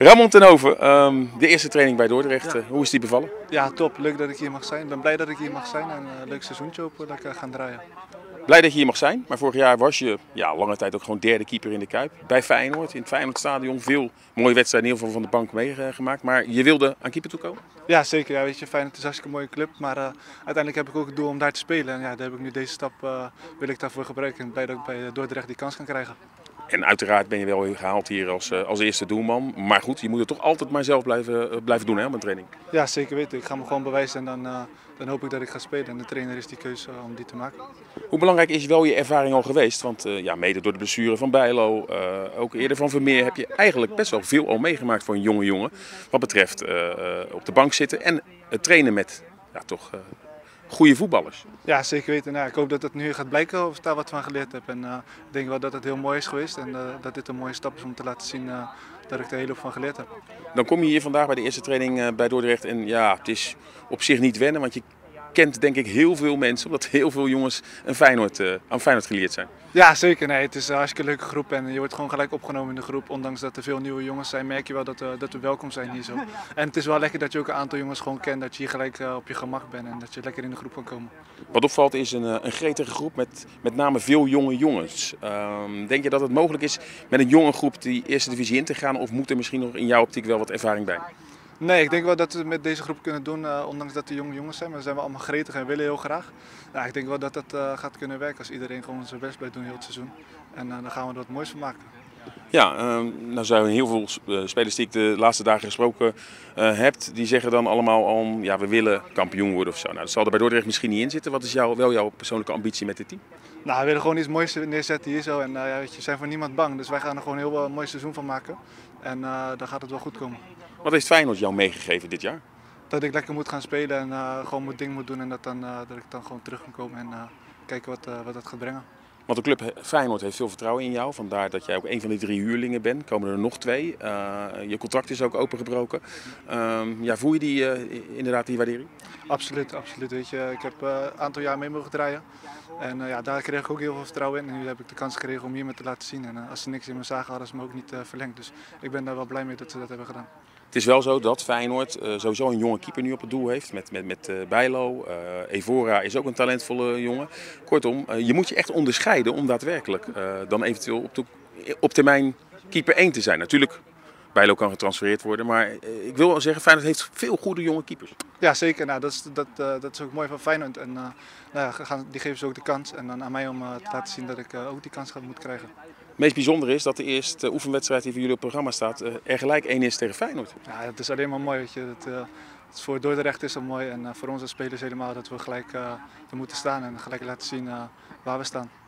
Ramon ten Hoven, de eerste training bij Dordrecht, hoe is die bevallen? Ja, top. Leuk dat ik hier mag zijn. Ik ben blij dat ik hier mag zijn en een leuk seizoentje hopen dat ik ga draaien. Blij dat je hier mag zijn, maar vorig jaar was je lange tijd ook gewoon derde keeper in de Kuip. Bij Feyenoord, in het Feyenoordstadion, veel mooie wedstrijden in ieder geval van de bank meegemaakt. Maar je wilde aan keeper toekomen? Ja, zeker. Ja, weet je, Feyenoord is een hartstikke mooie club, maar uiteindelijk heb ik ook het doel om daar te spelen. En ja, daar heb ik nu deze stap, wil ik daarvoor gebruiken. En blij dat ik bij Dordrecht die kans kan krijgen. En uiteraard ben je wel gehaald hier als eerste doelman. Maar goed, je moet het toch altijd maar zelf blijven doen hè, op een training. Ja, zeker weten. Ik ga me gewoon bewijzen en dan hoop ik dat ik ga spelen. En de trainer is die keuze om die te maken. Hoe belangrijk is wel je ervaring al geweest? Want mede door de blessure van Bijlo, ook eerder van Vermeer, heb je eigenlijk best wel veel al meegemaakt voor een jonge jongen. Wat betreft op de bank zitten en het trainen met goede voetballers. Ja, zeker weten. Nou, ik hoop dat het nu gaat blijken of ik daar wat van geleerd heb. En ik denk wel dat het heel mooi is geweest en dat dit een mooie stap is om te laten zien dat ik er heel veel van geleerd heb. Dan kom je hier vandaag bij de eerste training bij Dordrecht en ja, het is op zich niet wennen, want je kent denk ik heel veel mensen, omdat heel veel jongens aan Feyenoord geleerd zijn. Ja, zeker. Nee, het is een hartstikke leuke groep en je wordt gewoon gelijk opgenomen in de groep. Ondanks dat er veel nieuwe jongens zijn, merk je wel dat we welkom zijn hier zo. En het is wel lekker dat je ook een aantal jongens gewoon kent, dat je hier gelijk op je gemak bent en dat je lekker in de groep kan komen. Wat opvalt is een gretige groep met name veel jonge jongens. Denk je dat het mogelijk is met een jonge groep die eerste divisie in te gaan of moet er misschien nog in jouw optiek wel wat ervaring bij? Nee, ik denk wel dat we het met deze groep kunnen doen, ondanks dat de jonge jongens zijn. Maar we zijn wel allemaal gretig en willen heel graag. Nou, ik denk wel dat dat gaat kunnen werken als iedereen gewoon zijn best blijft doen heel het seizoen. En dan gaan we er wat moois van maken. Ja, nou zijn er heel veel spelers die ik de laatste dagen gesproken heb, die zeggen dan allemaal al, ja, we willen kampioen worden of zo. Nou, dat zal er bij Dordrecht misschien niet in zitten. Wat is wel jouw persoonlijke ambitie met dit team? Nou, we willen gewoon iets moois neerzetten hier zo. En weet je, we zijn voor niemand bang. Dus wij gaan er gewoon een heel mooi seizoen van maken. En dan gaat het wel goed komen. Wat heeft Feyenoord jou meegegeven dit jaar? Dat ik lekker moet gaan spelen en gewoon mijn ding moet doen. En dat ik dan gewoon terug kan komen en kijken wat dat gaat brengen. Want de club Feyenoord heeft veel vertrouwen in jou. Vandaar dat jij ook een van die 3 huurlingen bent. Komen er nog 2. Je contract is ook opengebroken. Voel je die waardering? Absoluut, absoluut. Weet je, ik heb een aantal jaar mee mogen draaien. En daar kreeg ik ook heel veel vertrouwen in. En nu heb ik de kans gekregen om hier me te laten zien. En als ze niks in me zagen, hadden ze me ook niet verlengd. Dus ik ben daar wel blij mee dat ze dat hebben gedaan. Het is wel zo dat Feyenoord sowieso een jonge keeper nu op het doel heeft. Met Bijlo. Evora is ook een talentvolle jongen. Kortom, je moet je echt onderscheiden om daadwerkelijk dan eventueel op termijn keeper 1 te zijn. Natuurlijk, Bijlo kan getransfereerd worden. Maar ik wil wel zeggen, Feyenoord heeft veel goede jonge keepers. Ja, zeker. Nou, dat is ook mooi van Feyenoord. En die geven ze ook de kans. En dan aan mij om te laten zien dat ik ook die kans moet krijgen. Het meest bijzondere is dat de eerste oefenwedstrijd die voor jullie op het programma staat er gelijk 1 is tegen Feyenoord. Ja, het is alleen maar mooi. Weet je. Het voor Dordrecht is dat mooi en voor ons als spelers helemaal dat we gelijk er moeten staan en gelijk laten zien waar we staan.